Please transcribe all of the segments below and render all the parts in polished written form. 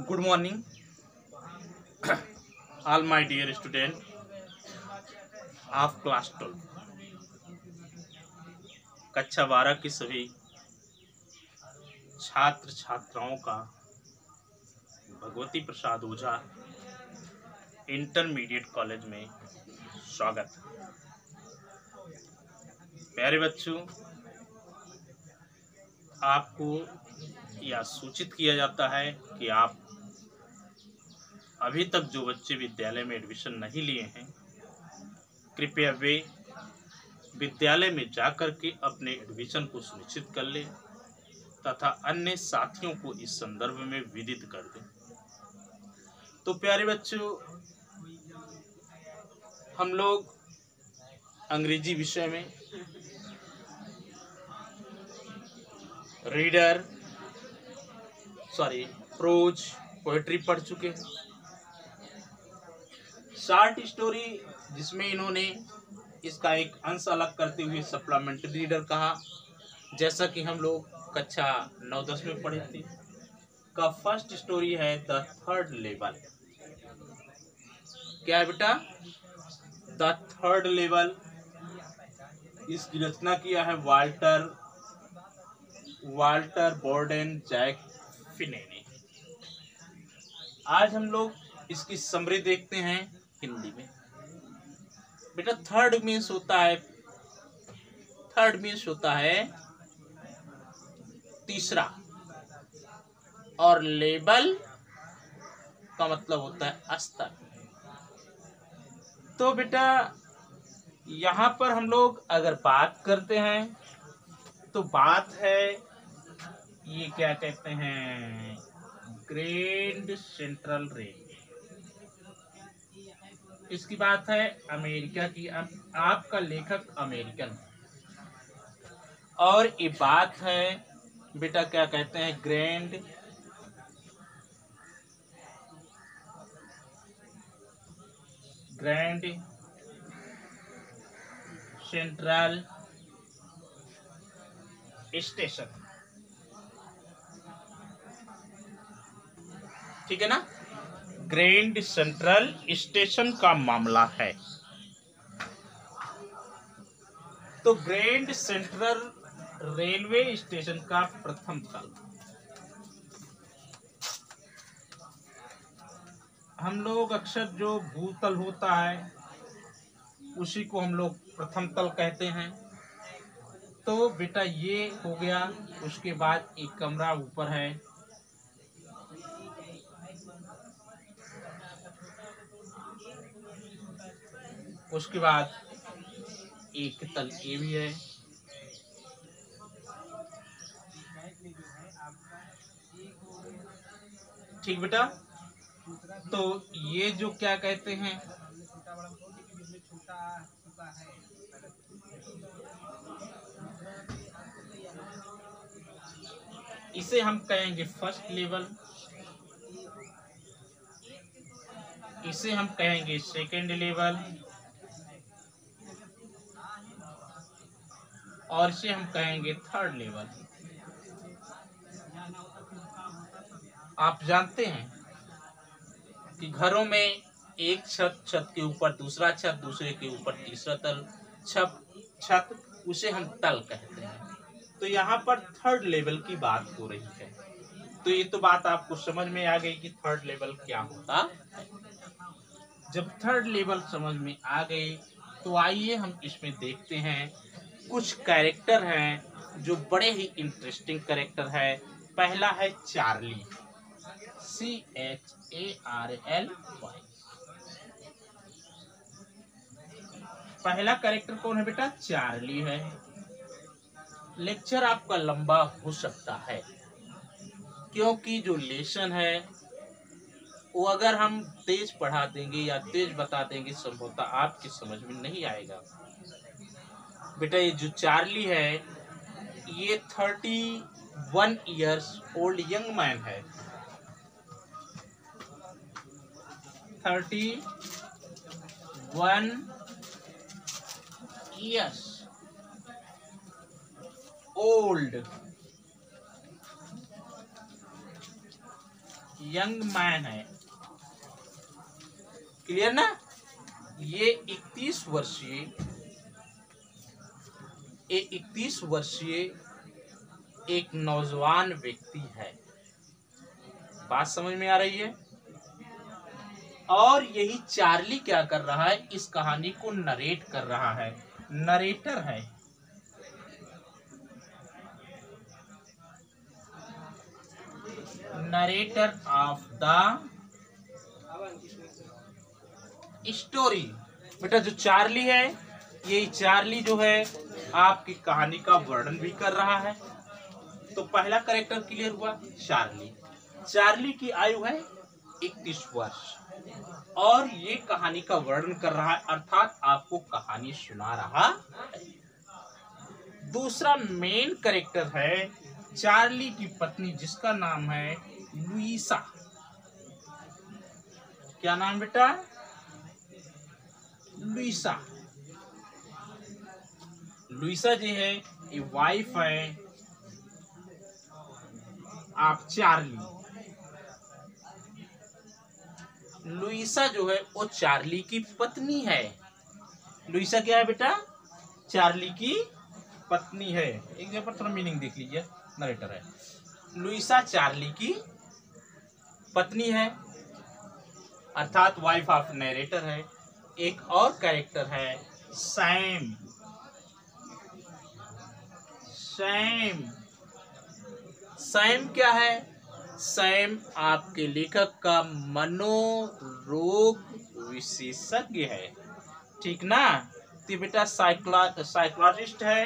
Good morning all my dear student of class 12 कक्षा 12 की सभी छात्र छात्राओं का भगवती प्रसाद ओझा इंटरमीडिएट कॉलेज में स्वागत है। प्यारे बच्चों, आपको यह सूचित किया जाता है कि आप अभी तक जो बच्चे विद्यालय में एडमिशन नहीं लिए हैं, कृपया वे विद्यालय में जाकर के अपने एडमिशन को सुनिश्चित कर लें तथा अन्य साथियों को इस संदर्भ में विदित कर दें। तो प्यारे बच्चों, हम लोग अंग्रेजी विषय में प्रोज पोएट्री पढ़ चुके हैं। शॉर्ट स्टोरी जिसमें इन्होंने इसका एक अंश अलग करते हुए सप्लीमेंट्री रीडर कहा, जैसा कि हम लोग कक्षा 9-10 में पढ़े थे। का फर्स्ट स्टोरी है द थर्ड लेवल। क्या है बेटा? The third level. इसकी रचना किया है वाल्टर बोर्डेन जैक फिने ने। आज हम लोग इसकी समरी देखते हैं हिंदी में। बेटा, थर्ड मीन्स होता है तीसरा, और लेवल का मतलब होता है स्तर। तो बेटा, यहाँ पर हम लोग अगर बात करते हैं तो बात है, ये क्या कहते हैं, ग्रैंड सेंट्रल रेलवे। इसकी बात है अमेरिका की। आपका लेखक अमेरिकन है और ये बात है बेटा, क्या कहते हैं, ग्रैंड सेंट्रल स्टेशन। ठीक है ना? ग्रैंड सेंट्रल स्टेशन का मामला है। तो ग्रैंड सेंट्रल रेलवे स्टेशन का प्रथम तल, हम लोग अक्सर जो भूतल होता है उसी को हम लोग प्रथम तल कहते हैं। तो बेटा ये हो गया। उसके बाद एक कमरा ऊपर है, उसके बाद एक तल ये भी है। ठीक बेटा? तो ये जो क्या कहते हैं, इसे हम कहेंगे फर्स्ट लेवल, इसे हम कहेंगे सेकेंड लेवल, और इसे हम कहेंगे थर्ड लेवल। आप जानते हैं कि घरों में एक छत के ऊपर दूसरा छत, दूसरे के ऊपर तीसरा तल, छत उसे हम तल कहते हैं। तो यहाँ पर थर्ड लेवल की बात हो रही है। तो ये तो बात आपको समझ में आ गई कि थर्ड लेवल क्या होता है। जब थर्ड लेवल समझ में आ गए तो आइए हम इसमें देखते हैं। कुछ कैरेक्टर हैं जो बड़े ही इंटरेस्टिंग कैरेक्टर है। पहला है चार्ली, CHARLY। पहला कैरेक्टर कौन है बेटा? चार्ली है। लेक्चर आपका लंबा हो सकता है क्योंकि जो लेसन है वो अगर हम तेज पढ़ा देंगे या तेज बता देंगे संभवतः आपकी समझ में नहीं आएगा। बेटा, ये जो चार्ली है ये 31 इयर्स ओल्ड यंग मैन है। 31 इयर्स ओल्ड यंग मैन है, क्लियर ना। ये 31 वर्षीय एक नौजवान व्यक्ति है। बात समझ में आ रही है। और यही चार्ली क्या कर रहा है, इस कहानी को नरेट कर रहा है, नरेटर है। Narrator of the story. बेटा जो चार्ली है, ये चार्ली जो है आपकी कहानी का वर्णन भी कर रहा है। तो पहला कैरेक्टर क्लियर हुआ, चार्ली। चार्ली की आयु है 31 वर्ष और ये कहानी का वर्णन कर रहा है, अर्थात आपको कहानी सुना रहा है। दूसरा मेन कैरेक्टर है चार्ली की पत्नी, जिसका नाम है लुइसा। क्या नाम बेटा? लुइसा। लुइसा जी है, ये वाइफ है आप चार्ली। लुइसा जो है वो चार्ली की पत्नी है। लुइसा क्या है बेटा? चार्ली की पत्नी है। एक जगह पर थोड़ा मीनिंग देख लीजिए, नरेटर है। लुइसा चार्ली की पत्नी है, अर्थात वाइफ ऑफ नरेटर है। एक और कैरेक्टर है सैम। सैम क्या है? सैम आपके लेखक का मनोरोग विशेषज्ञ है, ठीक ना। तो बेटा साइकोलॉजिस्ट है।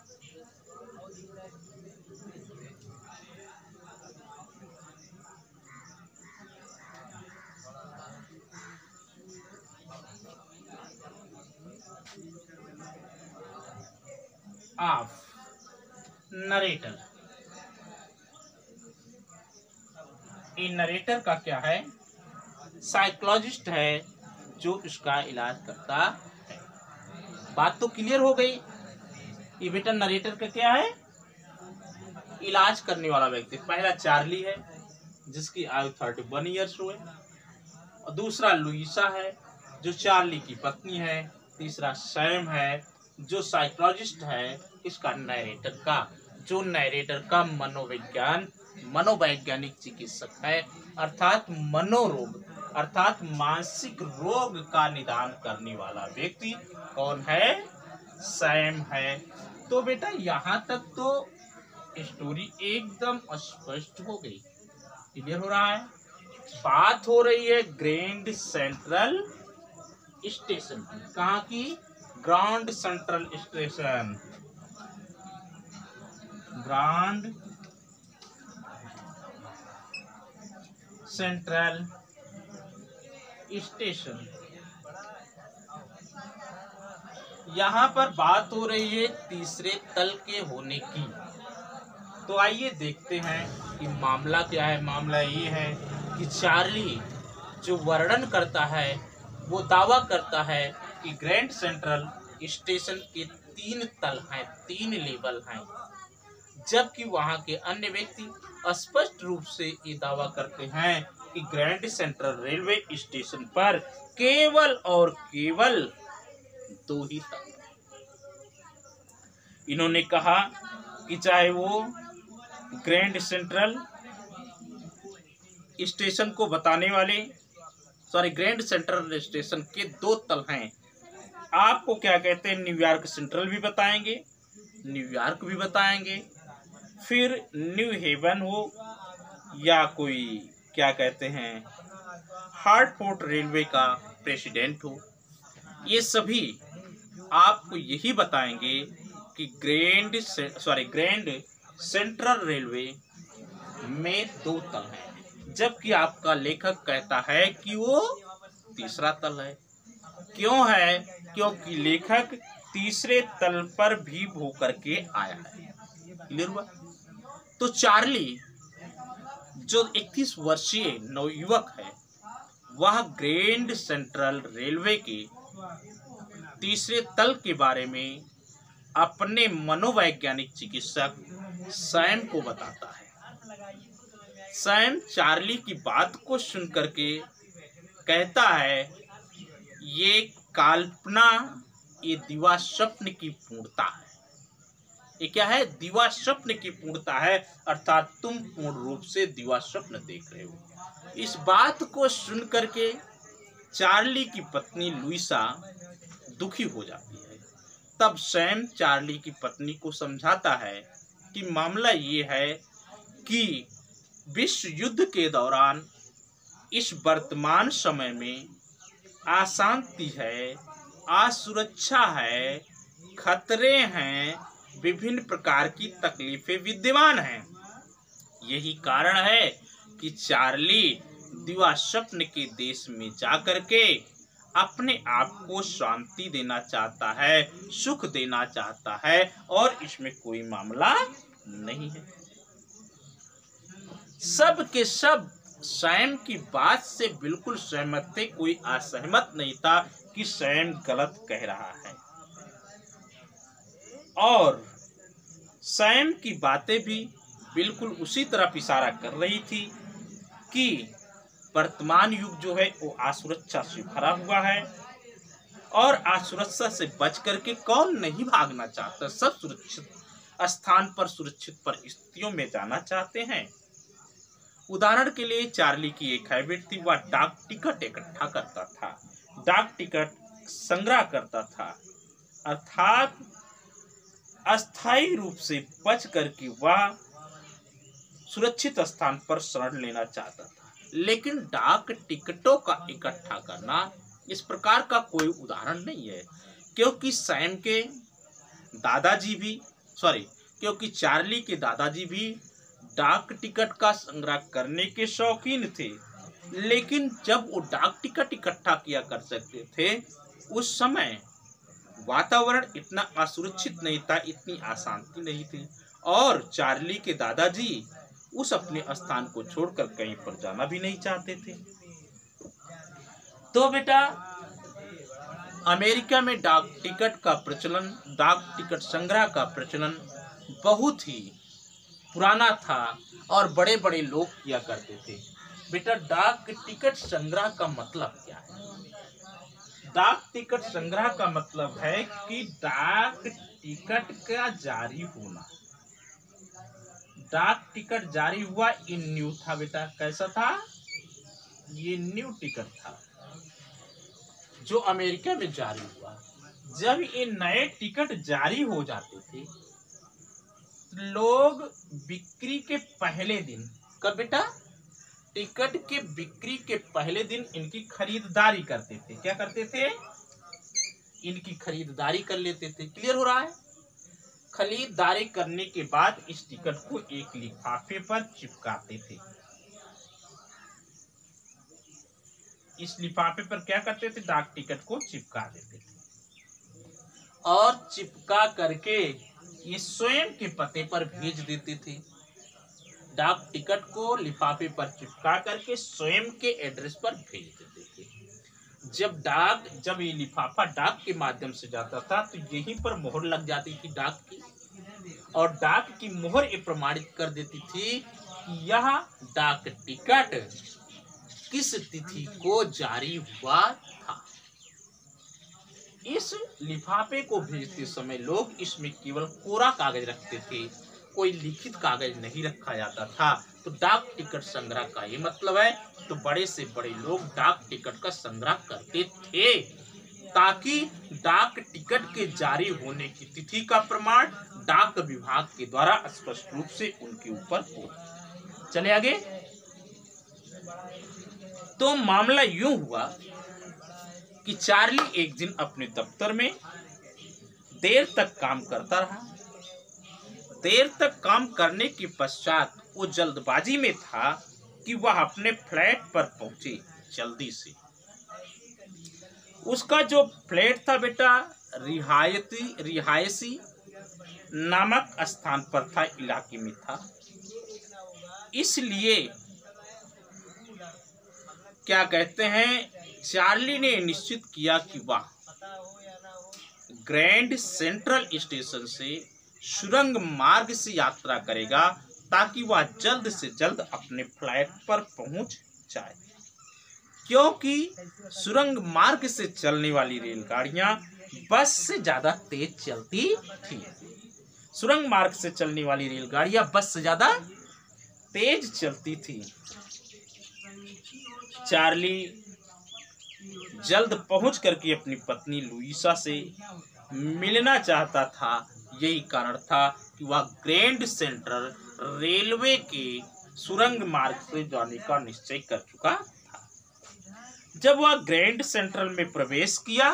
Of narrator. ये नरेटर का क्या है? साइकोलॉजिस्ट है जो इसका इलाज करता है। बात तो क्लियर हो गई। ये बेटा नरेटर का क्या है? इलाज करने वाला व्यक्ति। पहला चार्ली है जिसकी आयु 31 ईयर्स हुए, और दूसरा लुइसा है जो चार्ली की पत्नी है। तीसरा सैम है जो साइकोलॉजिस्ट है इसका नरेटर का, जो नरेटर का मनोवैज्ञानिक चिकित्सक है, अर्थात मनोरोग अर्थात मानसिक रोग का निदान करने वाला व्यक्ति कौन है? सैम है। तो बेटा यहाँ तक तो स्टोरी एकदम स्पष्ट हो गई, क्लियर हो रहा है। बात हो रही है ग्रैंड सेंट्रल स्टेशन की। कहाँ की? Grand Central station. Grand Central station. यहाँ पर बात हो रही है तीसरे तल के होने की। तो आइए देखते हैं कि मामला क्या है। मामला ये है कि चार्ली जो वर्णन करता है वो दावा करता है कि ग्रैंड सेंट्रल स्टेशन के 3 तल हैं, 3 लेवल हैं, जबकि वहां के अन्य व्यक्ति स्पष्ट रूप से ये दावा करते हैं कि ग्रैंड सेंट्रल रेलवे स्टेशन पर केवल और केवल 2 ही तल। इन्होंने कहा कि चाहे वो ग्रैंड सेंट्रल स्टेशन को बताने वाले ग्रैंड सेंट्रल स्टेशन के 2 तल हैं। आपको क्या कहते हैं? न्यूयॉर्क सेंट्रल भी बताएंगे, न्यूयॉर्क भी बताएंगे, फिर न्यू हेवन हो या कोई क्या कहते हैं हार्टफोर्ड रेलवे का प्रेसिडेंट हो, ये सभी आपको यही बताएंगे कि ग्रैंड सेंट्रल रेलवे में 2 तल हैं, जबकि आपका लेखक कहता है कि वो तीसरा तल है। क्यों है? क्योंकि लेखक तीसरे तल पर भी होकर के आया है। क्लियर हुआ? तो चार्ली जो 31 वर्षीय नवयुवक है वह ग्रैंड सेंट्रल रेलवे के तीसरे तल के बारे में अपने मनोवैज्ञानिक चिकित्सक सैम को बताता है। सैम चार्ली की बात को सुन करके कहता है, ये कल्पना, ये दिवा स्वप्न की पूर्णता है। ये क्या है? दिवा स्वप्न की पूर्णता है, अर्थात तुम पूर्ण रूप से दिवा स्वप्न देख रहे हो। इस बात को सुन करके चार्ली की पत्नी लुइसा दुखी हो जाती है। तब सैम चार्ली की पत्नी को समझाता है कि मामला ये है कि विश्व युद्ध के दौरान इस वर्तमान समय में अशांति है, असुरक्षा है, खतरे हैं, विभिन्न प्रकार की तकलीफें विद्यमान हैं। यही कारण है कि चार्ली दिवा स्वप्न के देश में जाकर के अपने आप को शांति देना चाहता है, सुख देना चाहता है, और इसमें कोई मामला नहीं है। सब के सब सैम की बात से बिल्कुल सहमत थे, कोई असहमत नहीं था कि सैम गलत कह रहा है। और सैम की बातें भी बिल्कुल उसी तरफ इशारा कर रही थी कि वर्तमान युग जो है वो असुरक्षा से भरा हुआ है, और असुरक्षा से बच करके कौन नहीं भागना चाहता। सब सुरक्षित स्थान पर, सुरक्षित परिस्थितियों में जाना चाहते हैं। उदाहरण के लिए चार्ली की एक हैबिट थी, वह डाक टिकट इकट्ठा करता था, डाक टिकट संग्रह करता था, अर्थात अस्थायी रूप से बच करके वह सुरक्षित स्थान पर शरण लेना चाहता था। लेकिन डाक टिकटों का इकट्ठा करना इस प्रकार का कोई उदाहरण नहीं है, क्योंकि सैम के दादाजी भी क्योंकि चार्ली के दादाजी भी डाक टिकट का संग्रह करने के शौकीन थे। लेकिन जब वो डाक टिकट इकट्ठा किया कर सकते थे, उस समय वातावरण इतना असुरक्षित नहीं था, इतनी अशांति नहीं थी, और चार्ली के दादाजी उस अपने स्थान को छोड़कर कहीं पर जाना भी नहीं चाहते थे। तो बेटा, अमेरिका में डाक टिकट का प्रचलन, डाक टिकट संग्रह का प्रचलन बहुत ही पुराना था और बड़े बड़े लोग किया करते थे। बेटा, डाक टिकट संग्रह का मतलब क्या है? डाक टिकट संग्रह का मतलब है कि डाक टिकट का जारी होना। डाक टिकट जारी हुआ, ये न्यू था बेटा। कैसा था? ये न्यू टिकट था जो अमेरिका में जारी हुआ। जब ये नए टिकट जारी हो जाते थे, लोग बिक्री के पहले दिन, कब बेटा? टिकट के बिक्री के पहले दिन इनकी खरीदारी करते थे। क्या करते थे? इनकी खरीदारी कर लेते थे। क्लियर हो रहा है? खरीदारी करने के बाद इस टिकट को एक लिफाफे पर चिपकाते थे। इस लिफाफे पर क्या करते थे? डाक टिकट को चिपका देते थे, और चिपका करके ये स्वयं के पते पर भेज देते थे। डाक टिकट को लिफाफे पर चिपका करके स्वयं के एड्रेस पर भेज देते थे। जब ये लिफाफा डाक के माध्यम से जाता था, तो यहीं पर मोहर लग जाती थी डाक की, और डाक की मोहर ये प्रमाणित कर देती थी कि यह डाक टिकट किस तिथि को जारी हुआ था। इस लिफाफे को भेजते समय लोग इसमें केवल कोरा कागज रखते थे, कोई लिखित कागज नहीं रखा जाता था। तो डाक टिकट संग्रह का ये मतलब है। तो बड़े से बड़े लोग डाक टिकट का संग्रह करते थे, ताकि डाक टिकट के जारी होने की तिथि का प्रमाण डाक विभाग के द्वारा स्पष्ट रूप से उनके ऊपर हो। चले आगे। तो मामला यूं हुआ कि चार्ली एक दिन अपने दफ्तर में देर तक काम करता रहा। देर तक काम करने के पश्चात वो जल्दबाजी में था कि वह अपने फ्लैट पर पहुंचे जल्दी से। उसका जो फ्लैट था बेटा, रिहायशी नामक स्थान पर था, इलाके में था। इसलिए क्या कहते हैं, चार्ली ने निश्चित किया कि वह ग्रैंड सेंट्रल स्टेशन से सुरंग मार्ग से यात्रा करेगा, ताकि वह जल्द से जल्द अपने फ्लाइट पर पहुंच जाए, क्योंकि सुरंग मार्ग से चलने वाली रेलगाड़ियां बस से ज्यादा तेज चलती थी। सुरंग मार्ग से चलने वाली रेलगाड़ियां बस से ज्यादा तेज चलती थी। चार्ली जल्द पहुंच करके अपनी पत्नी लुइसा से मिलना चाहता था। यही कारण था कि वह ग्रैंड सेंट्रल रेलवे के सुरंग मार्ग से जाने का निश्चय कर चुका था। जब वह ग्रैंड सेंट्रल में प्रवेश किया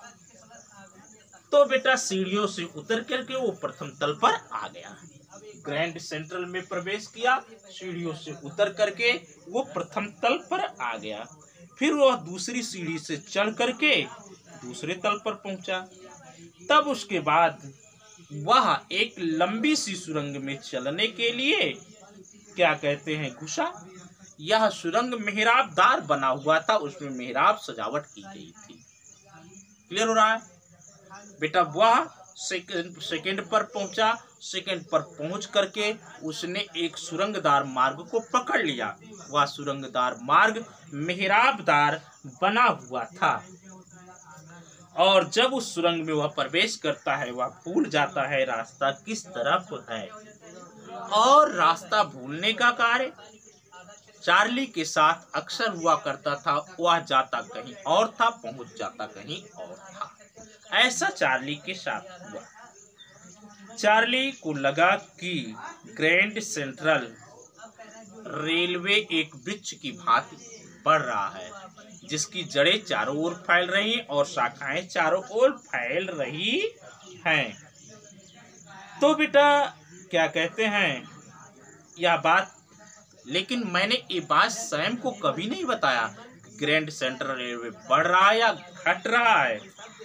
तो बेटा सीढ़ियों से उतर करके वो प्रथम तल पर आ गया। ग्रैंड सेंट्रल में प्रवेश किया, सीढ़ियों से उतर करके वो प्रथम तल पर आ गया। फिर वह दूसरी सीढ़ी से चढ़ करके दूसरे तल पर पहुंचा। तब उसके बाद वह एक लंबी सी सुरंग में चलने के लिए क्या कहते हैं घुसा। यह सुरंग मेहराबदार बना हुआ था, उसमें मेहराब सजावट की गई थी। क्लियर हो रहा है बेटा? वह सेकंड पर पहुंचा। सेकंड पर पहुंच करके उसने एक सुरंगदार मार्ग को पकड़ लिया। वह सुरंगदार मार्ग मेहराबदार बना हुआ था और जब उस सुरंग में वह प्रवेश करता है वह भूल जाता है रास्ता किस तरफ है। और रास्ता भूलने का कार्य चार्ली के साथ अक्सर हुआ करता था। वह जाता कहीं और था, पहुंच जाता कहीं और था। ऐसा चार्ली के साथ हुआ। चार्ली को लगा कि ग्रैंड सेंट्रल रेलवे एक वृक्ष की भांति बढ़ रहा है, जिसकी जड़ें चारों ओर फैल रही और शाखाएं चारों ओर फैल रही हैं। तो बेटा क्या कहते हैं यह बात, लेकिन मैंने ये बात स्वयं को कभी नहीं बताया कि ग्रैंड सेंट्रल रेलवे बढ़ रहा है या घट रहा है।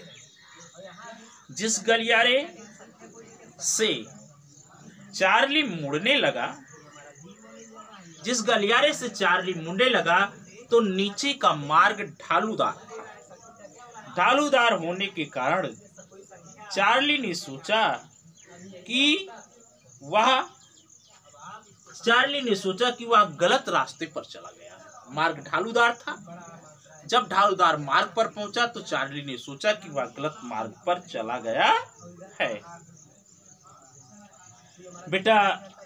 जिस गलियारे से चार्ली मुड़ने लगा, जिस गलियारे से चार्ली मुड़ने लगा तो नीचे का मार्ग ढालूदार था। ढालूदार होने के कारण चार्ली ने सोचा कि वह गलत रास्ते पर चला गया। मार्ग ढालूदार था। जब ढालूदार मार्ग पर पहुंचा तो चार्ली ने सोचा कि वह गलत मार्ग पर चला गया है। बेटा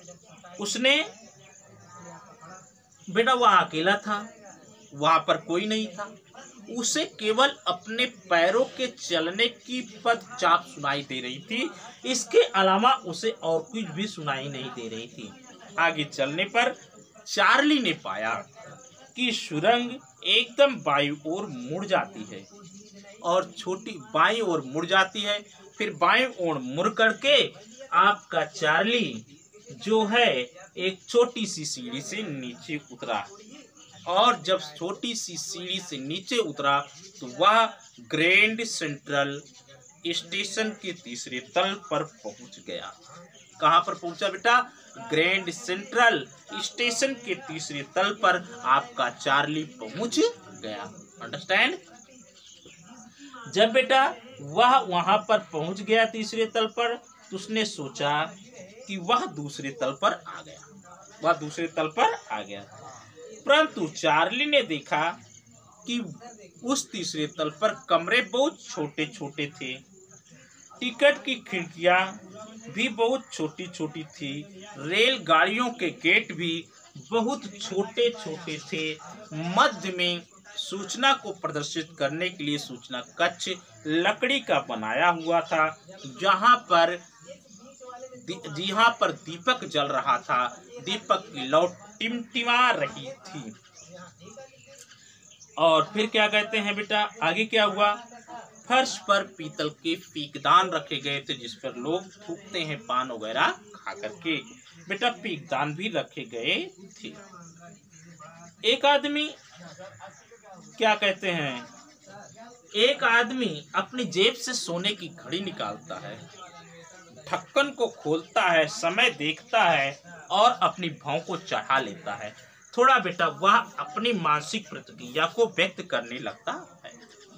वह अकेला था, वहां पर कोई नहीं था। उसे केवल अपने पैरों के चलने की पदचाप सुनाई दे रही थी। इसके अलावा उसे और कुछ भी सुनाई नहीं दे रही थी। आगे चलने पर चार्ली ने पाया कि सुरंग एकदम बाईं ओर मुड़ जाती है और छोटी बाईं ओर मुड़ जाती है। फिर बाईं ओर मुड़ करके आपका चार्ली जो है एक छोटी सी सीढ़ी से नीचे उतरा और जब छोटी सी सीढ़ी से नीचे उतरा तो वह ग्रैंड सेंट्रल स्टेशन के तीसरे तल पर पहुंच गया। कहां पर पहुंचा बेटा? ग्रैंड सेंट्रल स्टेशन के तीसरे तल पर आपका चार्ली पहुंच गया। अंडरस्टैंड? जब बेटा वह वहां पर पहुंच गया तीसरे तल पर तो उसने सोचा कि वह दूसरे तल पर आ गया। परंतु चार्ली ने देखा कि उस तीसरे तल पर कमरे बहुत छोटे छोटे थे। टिकट की खिड़कियां भी बहुत छोटी छोटी थी। रेलगाड़ियों के गेट भी बहुत छोटे छोटे थे। मध्य में सूचना को प्रदर्शित करने के लिए सूचना कक्ष लकड़ी का बनाया हुआ था, जहां पर दीपक जल रहा था। दीपक की लौ टिमटिमा रही थी। और फिर क्या कहते हैं बेटा, आगे क्या हुआ? फर्श पर पीतल के पीकदान रखे गए थे, जिस पर लोग थूकते हैं पान वगैरह खा करके। बेटा पीकदान भी रखे गए थे। एक आदमी क्या कहते हैं, एक आदमी अपनी जेब से सोने की घड़ी निकालता है, ढक्कन को खोलता है, समय देखता है और अपनी भौं को चढ़ा लेता है। थोड़ा बेटा वह अपनी मानसिक प्रतिक्रिया को व्यक्त करने लगता है।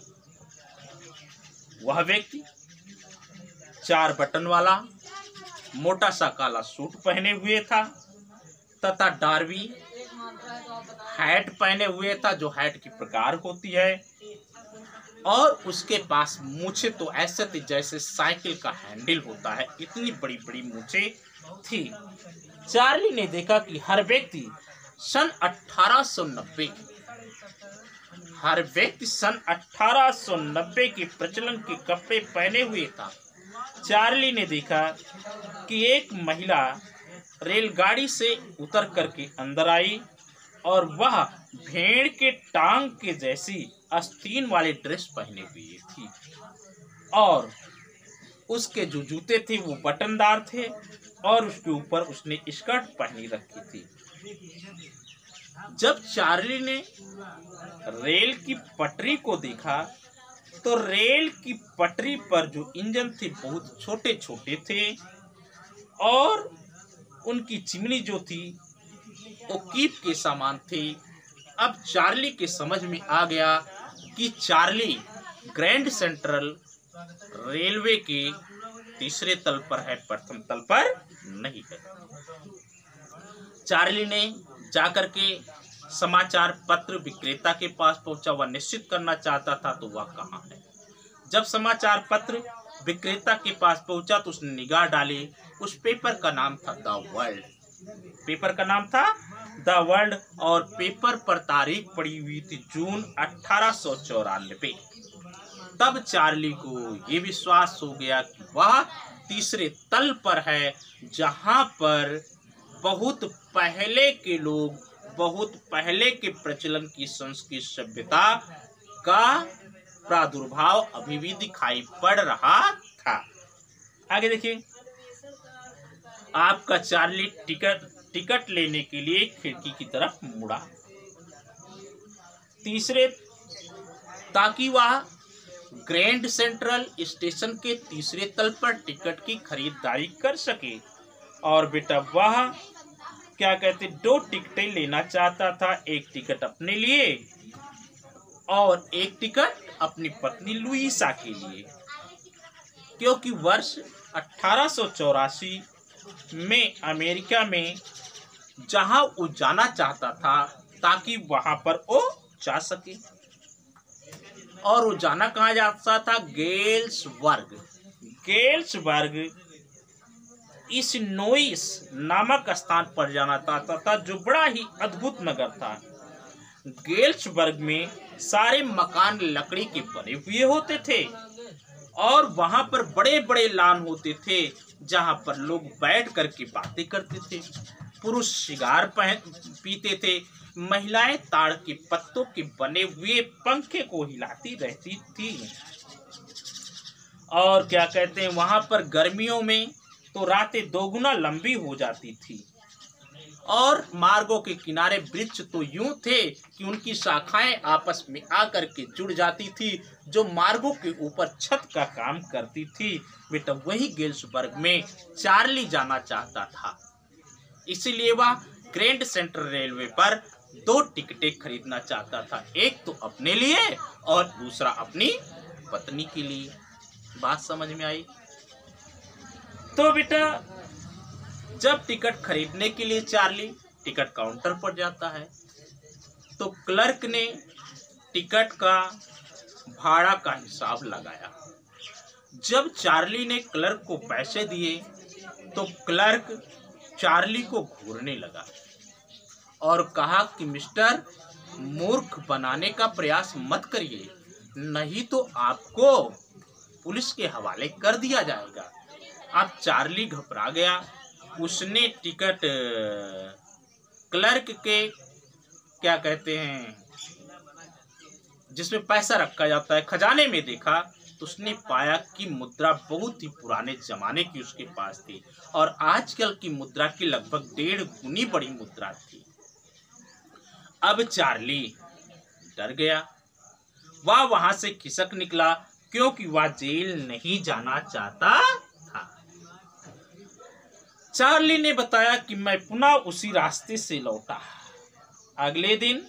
वह व्यक्ति 4 बटन वाला मोटा सा काला सूट पहने हुए था तथा डार्बी हैट पहने हुए था, जो हैट की प्रकार होती है, और उसके पास मूछे तो ऐसे थी जैसे साइकिल का हैंडल होता है, इतनी बड़ी बड़ी मूछे थी। चार्ली ने देखा कि हर व्यक्ति सन 1890 के प्रचलन के कपड़े पहने हुए था। चार्ली ने देखा कि एक महिला रेलगाड़ी से उतर करके अंदर आई और वह भेड़ के टांग के जैसी आस्तीन वाली ड्रेस पहने हुई थी, और उसके जो जूते थे वो बटनदार थे, और उसके ऊपर उसने स्कर्ट पहनी रखी थी। जब चार्ली ने रेल की पटरी को देखा तो रेल की पटरी पर जो इंजन थे बहुत छोटे छोटे थे, और उनकी चिमनी जो थी वो कीप के समान थी। अब चार्ली के समझ में आ गया कि चार्ली ग्रैंड सेंट्रल रेलवे के तीसरे तल पर है, प्रथम तल पर नहीं है। चार्ली ने जाकर के समाचार पत्र विक्रेता के पास पहुंचा। वह निश्चित करना चाहता था तो वह कहाँ है। जब समाचार पत्र विक्रेता के पास पहुंचा तो उसने निगाह डाली। उस पेपर का नाम था द वर्ल्ड। पेपर का नाम था द वर्ल्ड, और पेपर पर तारीख पड़ी हुई थी जून 1894। तब चार्ली को ये विश्वास हो गया कि वह तीसरे तल पर है, जहां पर बहुत पहले के लोग, बहुत पहले के प्रचलन की संस्कृति सभ्यता का प्रादुर्भाव अभी भी दिखाई पड़ रहा था। आगे देखिए, आपका चार्ली टिकट लेने के लिए खिड़की की तरफ मुड़ा, ताकि वह ग्रैंड सेंट्रल स्टेशन के तीसरे तल पर टिकट की खरीदारी कर सके। और बेटा वह क्या कहते, 2 टिकटें लेना चाहता था, एक टिकट अपने लिए और एक टिकट अपनी पत्नी लुइसा के लिए, क्योंकि वर्ष 1884 में अमेरिका में जहां वो जाना चाहता था ताकि वहां पर वो जा सके। और वो जाना कहाँ जाता था? गेल्सबर्ग। गेल्सबर्ग इस नोइस नामक स्थान पर जाना चाहता था, जो बड़ा ही अद्भुत नगर था। गेल्सबर्ग में सारे मकान लकड़ी के बने हुए होते थे, और वहां पर बड़े बड़े लान होते थे जहां पर लोग बैठ करके बातें करते थे। पुरुष सिगार पीते थे, महिलाएं ताड़ के पत्तों के बने हुए पंखे को हिलाती रहती थी। और क्या कहते हैं, वहां पर गर्मियों में तो रातें दोगुना लंबी हो जाती थी, और मार्गों के किनारे वृक्ष तो यूं थे कि उनकी शाखाएं आपस में आकर के जुड़ जाती थी, जो मार्गों के ऊपर छत का काम करती थी। बेटा वही गेल्सबर्ग में चार्ली जाना चाहता था, इसीलिए वह ग्रैंड सेंट्रल रेलवे पर 2 टिकटें खरीदना चाहता था, एक तो अपने लिए और दूसरा अपनी पत्नी के लिए। बात समझ में आई? तो बेटा जब टिकट खरीदने के लिए चार्ली टिकट काउंटर पर जाता है तो क्लर्क ने टिकट का भाड़ा का हिसाब लगाया। जब चार्ली ने क्लर्क को पैसे दिए तो क्लर्क चार्ली को घूरने लगा और कहा कि मिस्टर, मूर्ख बनाने का प्रयास मत करिए, नहीं तो आपको पुलिस के हवाले कर दिया जाएगा। अब चार्ली घबरा गया। उसने टिकट क्लर्क के क्या कहते हैं, जिसमें पैसा रखा जाता है, खजाने में देखा तो उसने पाया कि मुद्रा बहुत ही पुराने जमाने की उसके पास थी, और आजकल की मुद्रा की लगभग 1.5 गुनी बड़ी मुद्रा थी। अब चार्ली डर गया। वह वहां से खिसक निकला, क्योंकि वह जेल नहीं जाना चाहता था। चार्ली ने बताया कि मैं पुनः उसी रास्ते से लौटा। अगले दिन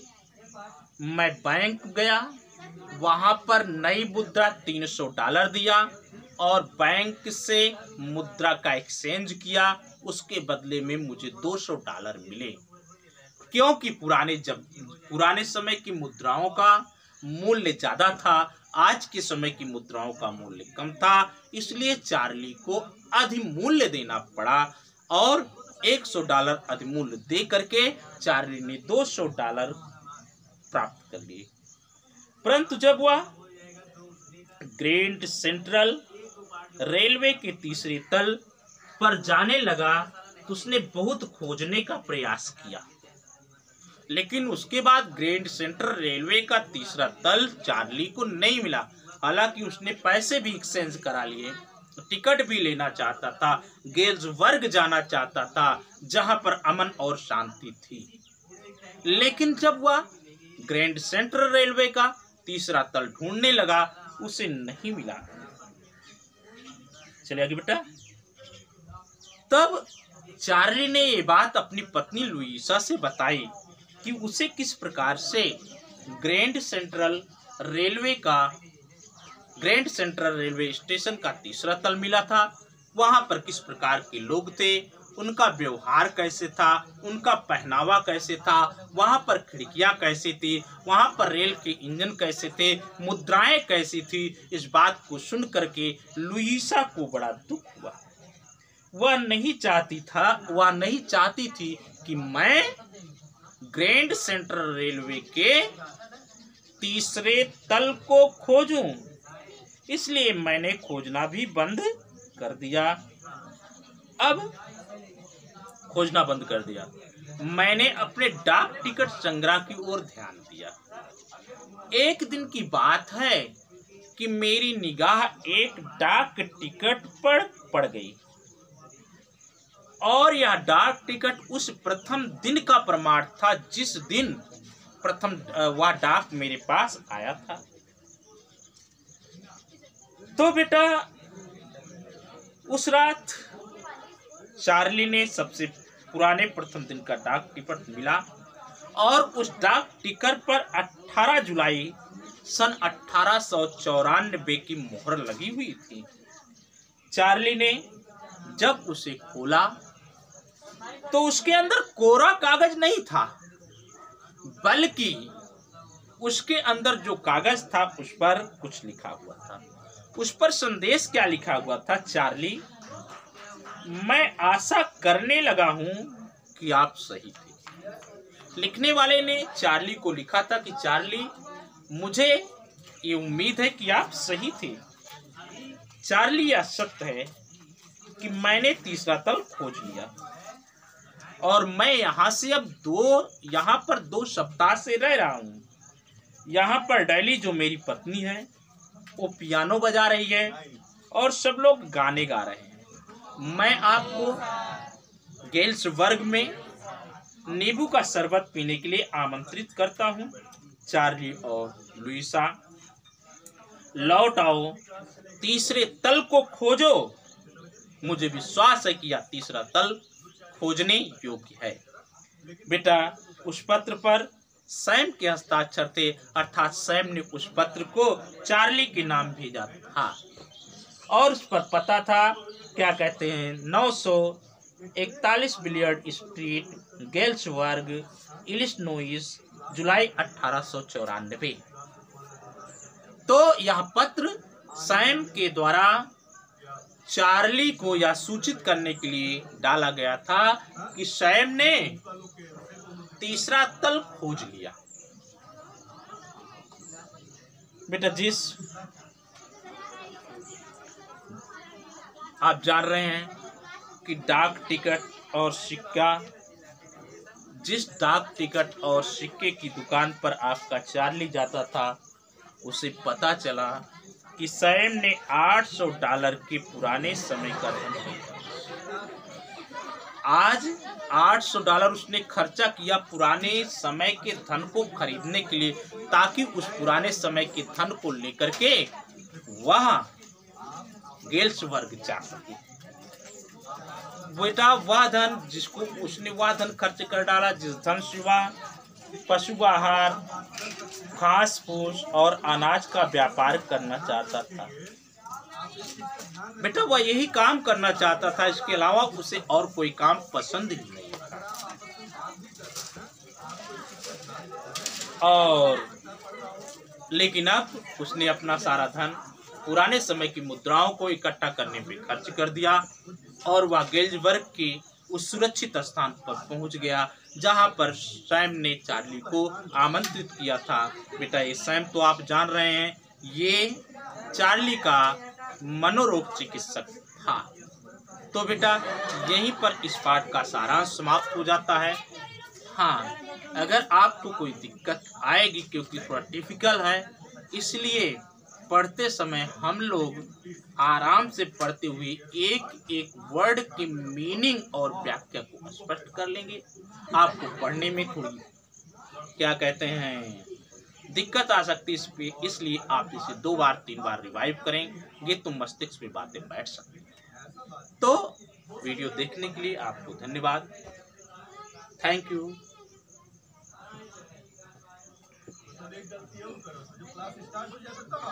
मैं बैंक गया, वहां पर नई मुद्रा $300 दिया और बैंक से मुद्रा का एक्सचेंज किया। उसके बदले में मुझे $200 मिले, क्योंकि पुराने समय की मुद्राओं का मूल्य ज्यादा था, आज के समय की मुद्राओं का मूल्य कम था। इसलिए चार्ली को अधिमूल्य देना पड़ा और $100 अधिमूल्य दे करके चार्ली ने $200 प्राप्त कर लिए। परंतु जब वह ग्रैंड सेंट्रल रेलवे के तीसरे तल पर जाने लगा तो उसने बहुत खोजने का प्रयास किया, लेकिन उसके बाद ग्रैंड सेंट्रल रेलवे का तीसरा तल चार्ली को नहीं मिला। हालांकि उसने पैसे भी एक्सचेंज करा लिए, टिकट भी लेना चाहता था, गेल्सबर्ग जाना चाहता था जहां पर अमन और शांति थी। लेकिन जब वह ग्रैंड सेंट्रल रेलवे का तीसरा तल ढूंढने लगा, उसे नहीं मिला। चलिए आगे बेटा। तब चार्ली ने ये बात अपनी पत्नी लुइसा से बताई कि उसे किस प्रकार से ग्रैंड सेंट्रल रेलवे स्टेशन का तीसरा तल मिला था, वहां पर किस प्रकार के लोग थे, उनका व्यवहार कैसे था, उनका पहनावा कैसे था, वहां पर खिड़कियां कैसी थी, वहां पर रेल के इंजन कैसे थे, मुद्राएं कैसी थी। इस बात को सुन करके लुइसा को बड़ा दुख हुआ। वह नहीं चाहती थी कि मैं ग्रैंड सेंट्रल रेलवे के तीसरे तल को खोजूं, इसलिए मैंने खोजना भी बंद कर दिया। अब खोजना बंद कर दिया। मैंने अपने डाक टिकट संग्रह की ओर ध्यान दिया। एक दिन की बात है कि मेरी निगाह एक डाक टिकट पर पड़ गई और यह डाक टिकट उस प्रथम दिन का प्रमाण था जिस दिन प्रथम वह डाक मेरे पास आया था। तो बेटा उस रात चार्ली ने सबसे पुराने प्रथम दिन का डाक टिकट मिला और उस डाक टिकट पर 18 जुलाई सन 1894 की मोहर लगी हुई थी। चार्ली ने जब उसे खोला तो उसके अंदर कोरा कागज नहीं था, बल्कि उसके अंदर जो कागज था उस पर कुछ लिखा हुआ था। उस पर संदेश क्या लिखा हुआ था? चार्ली, मैं आशा करने लगा हूं कि आप सही थे। लिखने वाले ने चार्ली को लिखा था कि चार्ली, मुझे ये उम्मीद है कि आप सही थे। चार्ली, यह सत्य है कि मैंने तीसरा तल खोज लिया और मैं यहाँ पर 2 सप्ताह से रह रहा हूँ। यहाँ पर डैली जो मेरी पत्नी है वो पियानो बजा रही है और सब लोग गाने गा रहे हैं। मैं आपको गेल्सबर्ग में नींबू का शरबत पीने के लिए आमंत्रित करता हूँ। चार्ली और लुइसा, लौट आओ, तीसरे तल को खोजो। मुझे विश्वास है कि यह तीसरा तल खोजने योग्य है। बेटा, उस पत्र पर सैम के हस्ताक्षर थे, अर्थात सैम ने उस पत्र को चार्ली के नाम भेजा था और उस पर पता था, क्या कहते हैं, 941 बिलियर्ड स्ट्रीट, गेल्सबर्ग, इलिनोइस, जुलाई 1894। तो यह पत्र सैम के द्वारा चार्ली को यह सूचित करने के लिए डाला गया था कि सैम ने तीसरा तल खोज लिया। बेटा, आप जान रहे हैं कि जिस डाक टिकट और सिक्के की दुकान पर आपका चार्ली जाता था, उसे पता चला कि सैम ने $800 के पुराने समय का धन खरीदा। आज $800 उसने खर्चा किया पुराने समय के धन को खरीदने के लिए, ताकि उस पुराने समय के धन को लेकर के वह गेल्सबर्ग जा सके। बेटा, वह धन वह धन खर्च कर डाला जिस धन से वह पशु आहार, घास फूस और अनाज का व्यापार करना चाहता था। बेटा वह यही काम करना चाहता था, इसके अलावा उसे और कोई काम पसंद ही नहीं था। और लेकिन अब उसने अपना सारा धन पुराने समय की मुद्राओं को इकट्ठा करने में खर्च कर दिया और वह गेल्सबर्ग के उस सुरक्षित स्थान पर पहुंच गया जहां पर सैम ने चार्ली को आमंत्रित किया था। बेटा ये सैम तो आप जान रहे हैं, ये चार्ली का मनोरोग चिकित्सक था। तो बेटा यहीं पर इस पाठ का सारांश समाप्त हो जाता है। हाँ, अगर आपको कोई दिक्कत आएगी क्योंकि थोड़ा डिफिकल्ट है, इसलिए पढ़ते समय हम लोग आराम से पढ़ते हुए एक एक वर्ड की मीनिंग और व्याख्या को स्पष्ट कर लेंगे। आपको पढ़ने में थोड़ी क्या कहते हैं दिक्कत आ सकती है इस पे, इसलिए आप इसे 2 बार 3 बार रिवाइव करेंगे तो मस्तिष्क में बातें बैठ सकती हैं। तो वीडियो देखने के लिए आपको धन्यवाद। Thank you.